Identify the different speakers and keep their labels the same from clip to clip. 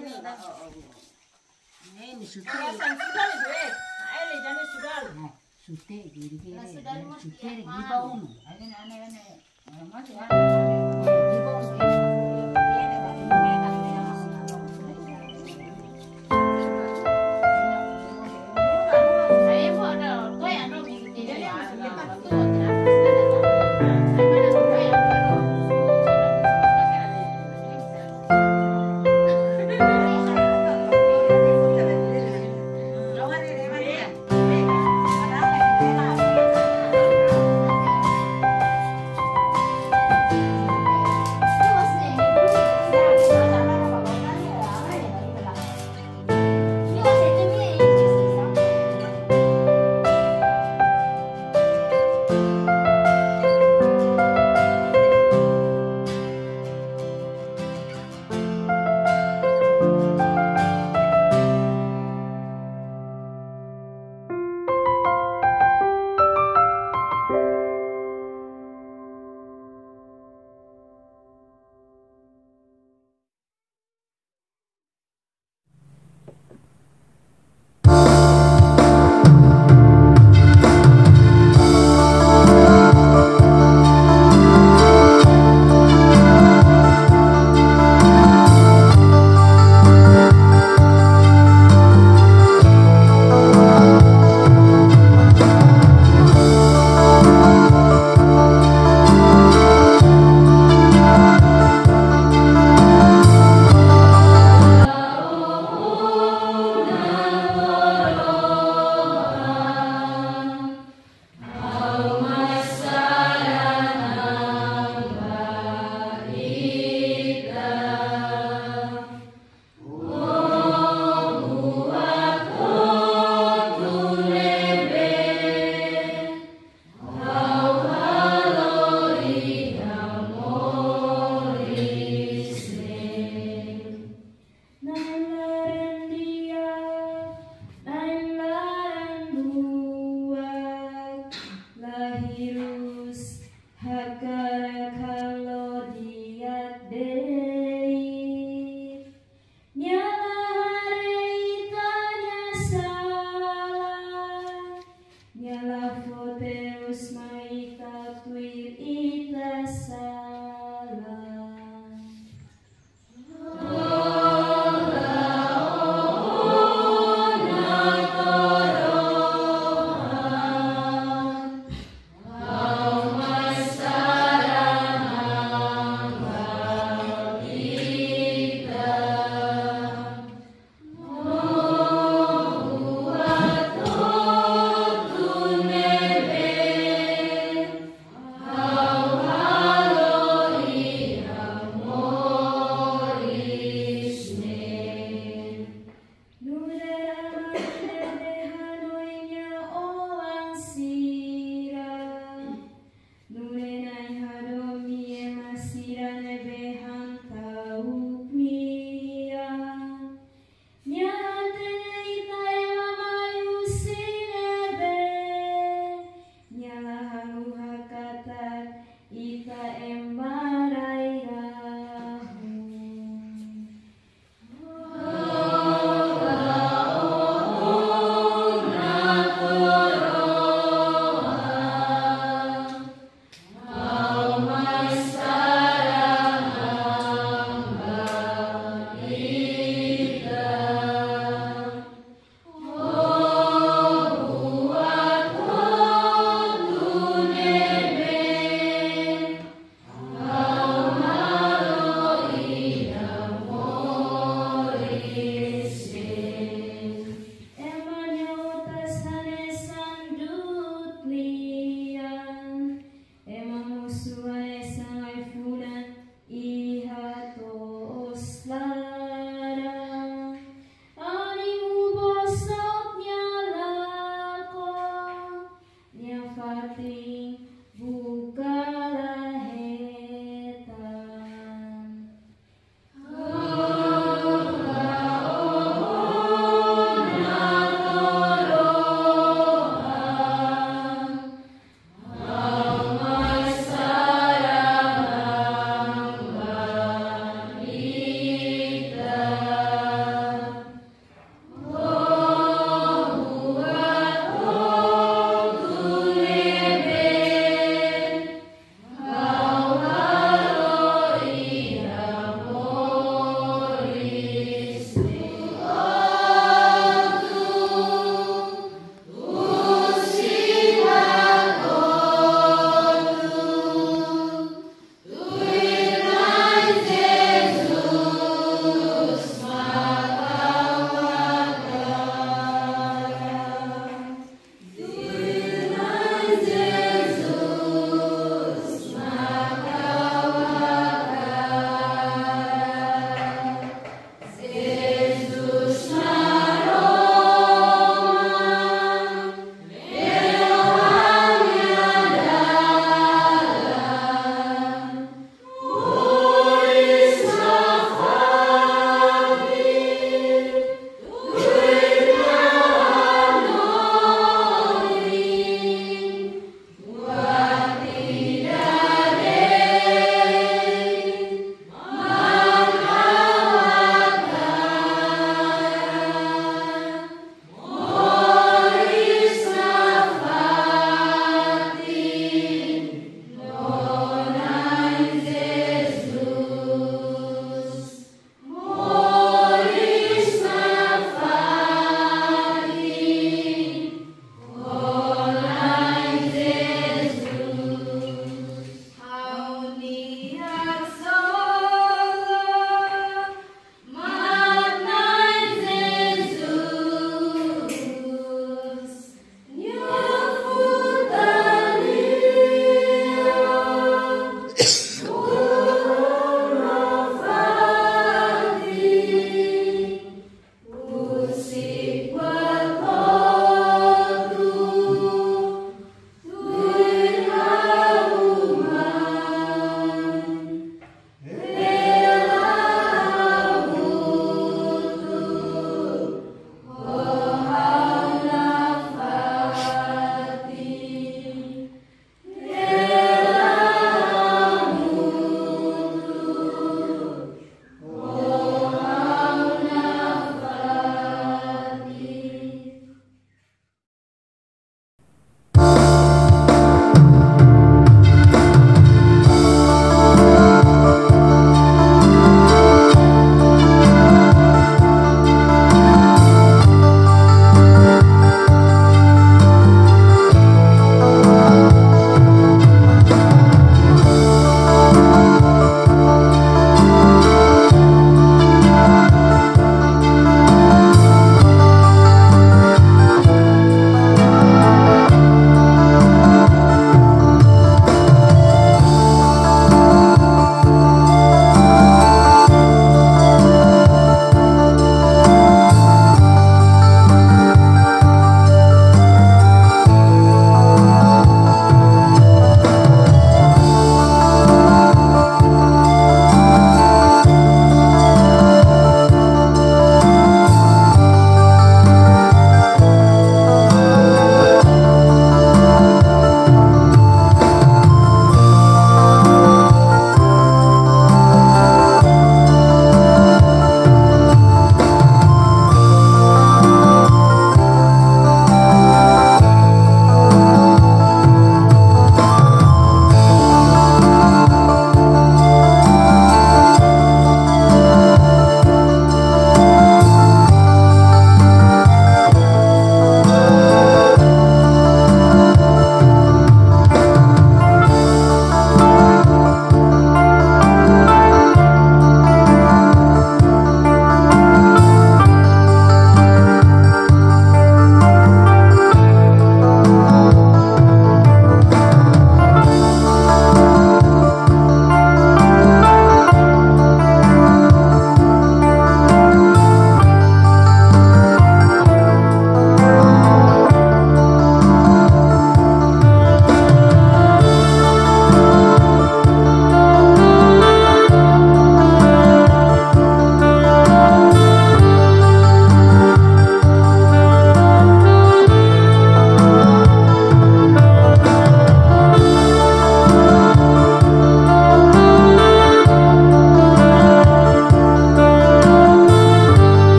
Speaker 1: ini sudah.
Speaker 2: Kawasan sudah deh. Aile jane sudah.
Speaker 1: Sudah gini sudah di bawah. Masih di bawah.
Speaker 3: Ihatos lara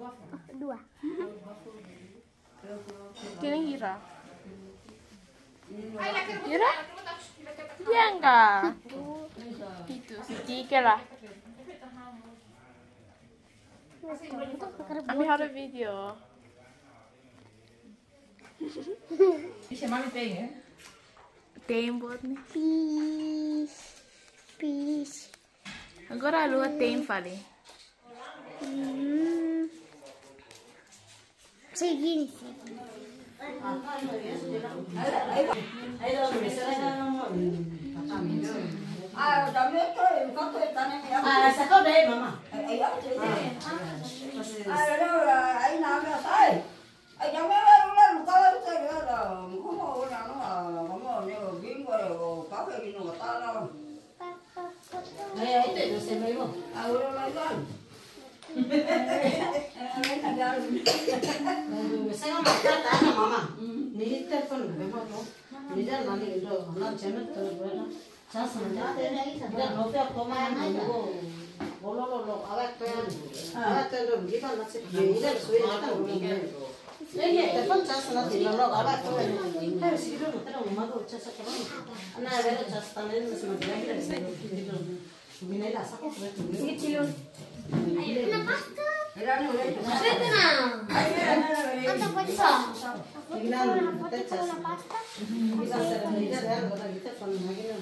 Speaker 3: Dua.
Speaker 4: Kini Hira. Hira? Dia enggak. Itu si Cike lah. Kami ada video.
Speaker 2: Bisa mana pengen?
Speaker 4: Tem buat nih.
Speaker 3: Peace.
Speaker 4: Agora a lua tem, falei.
Speaker 3: Segini.
Speaker 1: Saka deh mama. Saya mau kata mama. Ni telepon memang tu. Ni dah nanti itu, nanti cemet tu berapa? Saya senang. Dia novel komen tu. Bolo awak tu yang, awak tu kita nasi. Ini dah sudah kita boleh. Ini telepon saya senang tu. Awak tu yang, harus hidup kita rumah tu cakap sekarang. Anak ada cakap tanah ni masih macam ni dah. Bina dah sakit betul. Sikit cilun.
Speaker 3: Ayo, pasta.
Speaker 1: Ada
Speaker 3: Anda pasta.
Speaker 1: Tinggal
Speaker 3: Foto la pasta.
Speaker 1: kita sedang ada orang kita pun lagi ni.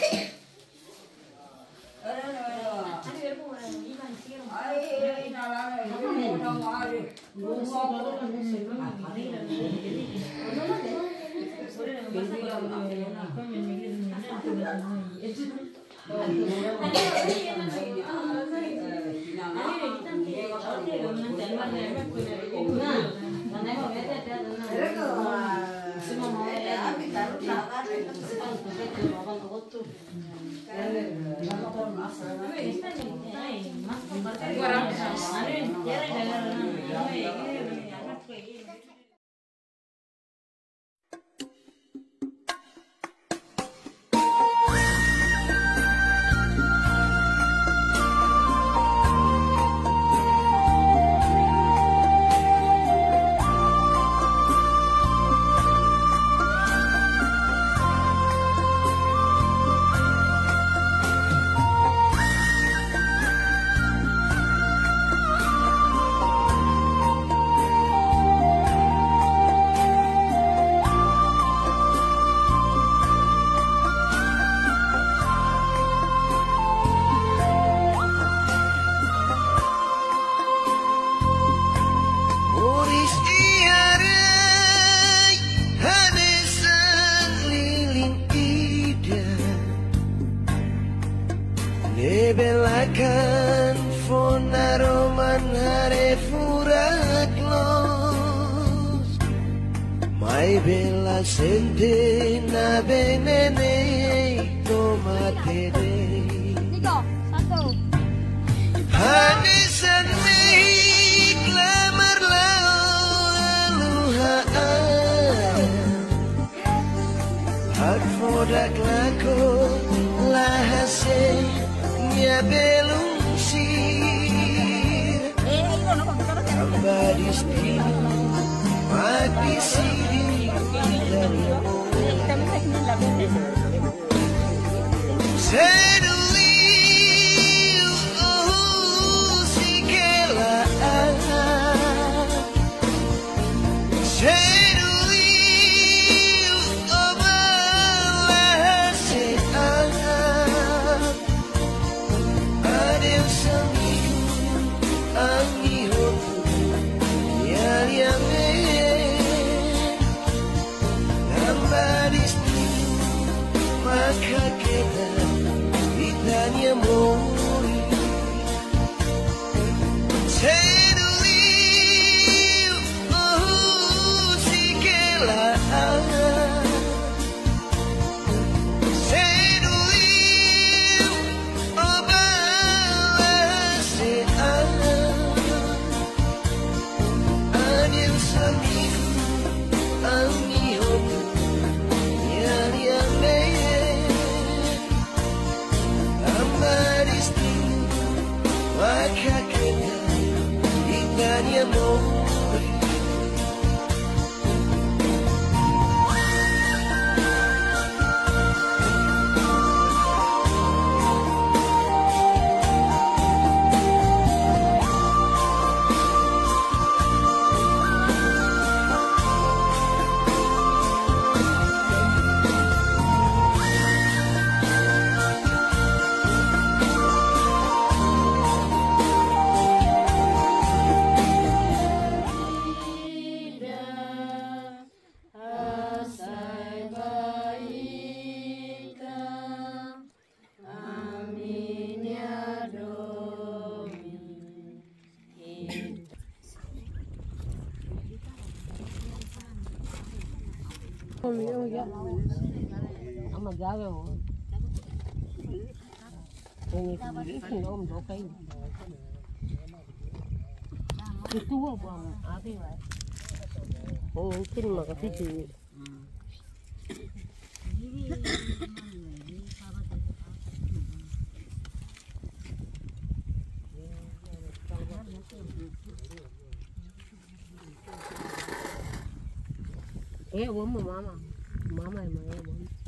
Speaker 5: Belakan fonaroman hare furat los mai bela sente na benene tomate de
Speaker 3: Tiga, satu.
Speaker 5: hanisan ni klamar laluha hak fodak lako lahase nya belungsir Somebody's dream might be seen Suddenly, oh, si que la Suddenly, oh, balas se Adeus amigo, yaliame Somebody's dream maka kita ditanya mori Suddenly, oh, si que la Somebody's amori.
Speaker 1: Ama gawe ho. Ini ôm độ cây. Itu apa? Apa ya? Mungkin maka itu. Mama. Mama emang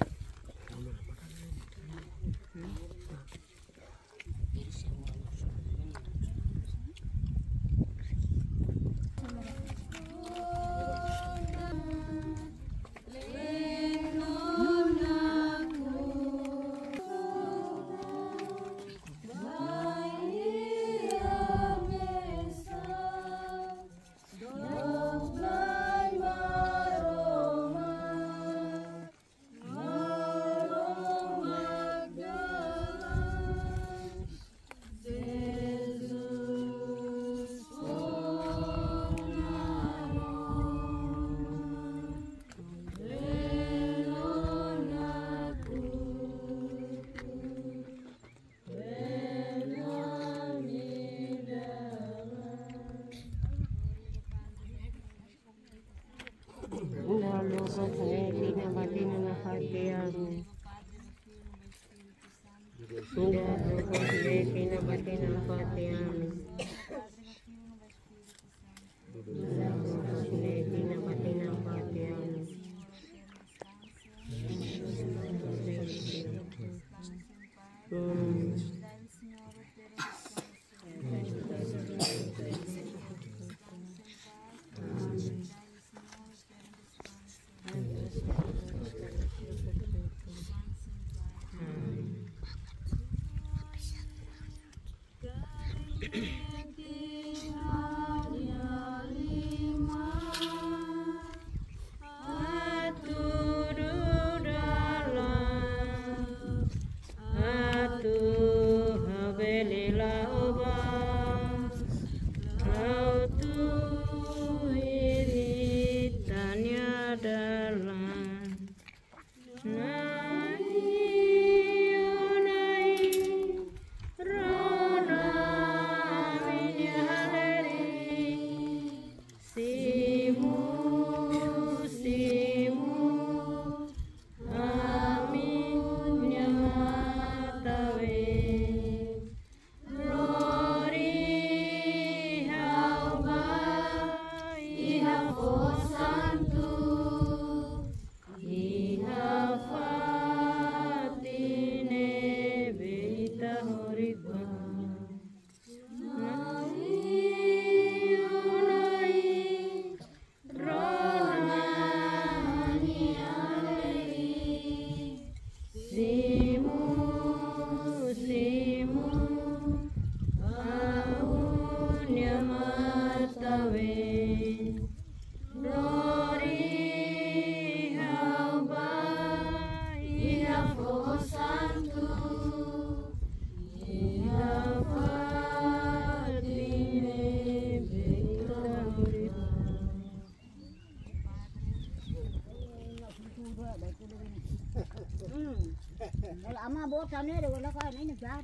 Speaker 3: Ama bosan ni dia kalau kau ni jar.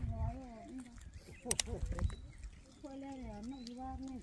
Speaker 3: Boleh lah, nak jual ni.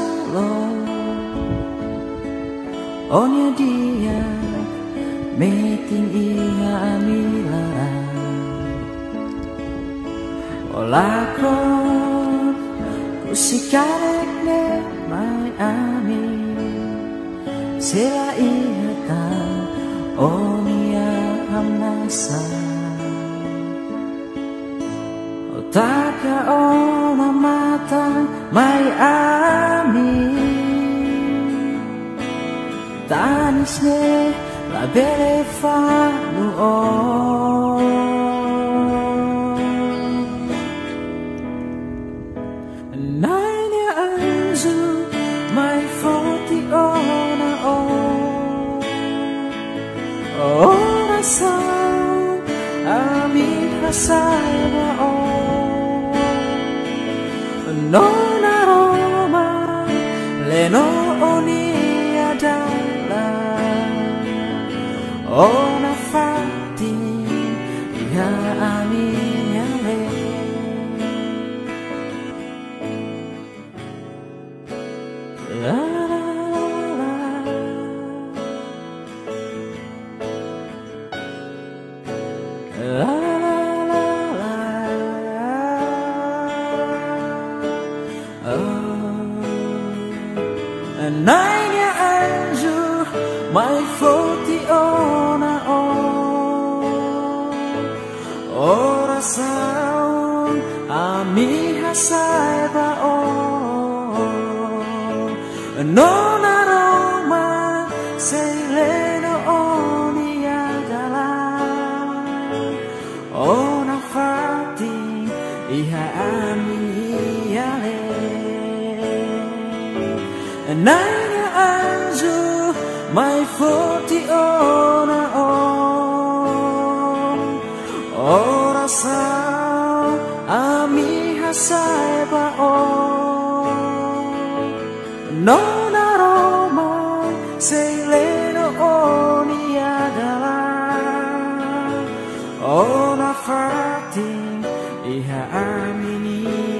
Speaker 5: lo onya dia meeting iha amilara olakon kusikarek ne mai ami sila iha ta onya amnasa otaka ona mata mai ami tanis ne la belle fanu naine anzu mai foti ona ora sa ami hasaiba nona Roma leno oni adala ona fatti ya aminya le la la la Naina anju mai foti ona ora saun ami hasaiba nona Roma seileno oni adala ona fati iha ami yale Naina anju mai foti ona ora sa ami hasaiba nona Roma seileno oni adala ona fati iha amini